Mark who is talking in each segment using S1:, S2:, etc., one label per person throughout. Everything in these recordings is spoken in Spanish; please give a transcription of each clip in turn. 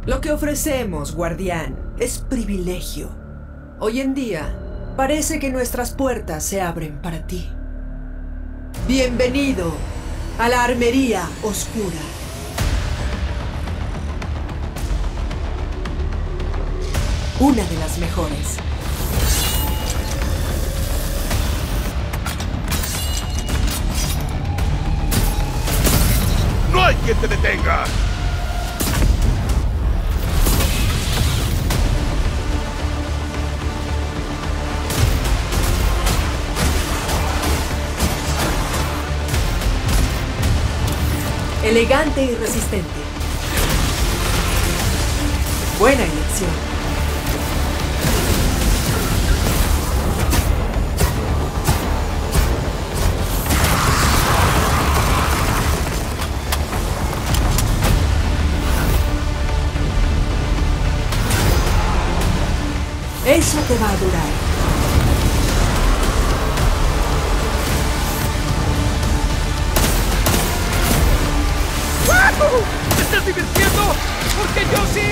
S1: Lo que ofrecemos, guardián, es privilegio. Hoy en día, parece que nuestras puertas se abren para ti. Bienvenido a la Armería Oscura. Una de las mejores.
S2: ¡No hay quien te detenga!
S1: Elegante y resistente. Buena elección. Eso te va a durar.
S2: ¿Te estás divirtiendo? Porque yo sí.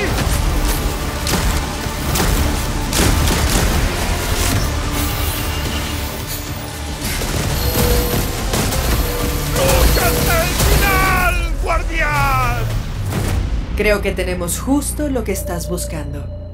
S2: ¡Lucha hasta el final, guardián!
S1: Creo que tenemos justo lo que estás buscando.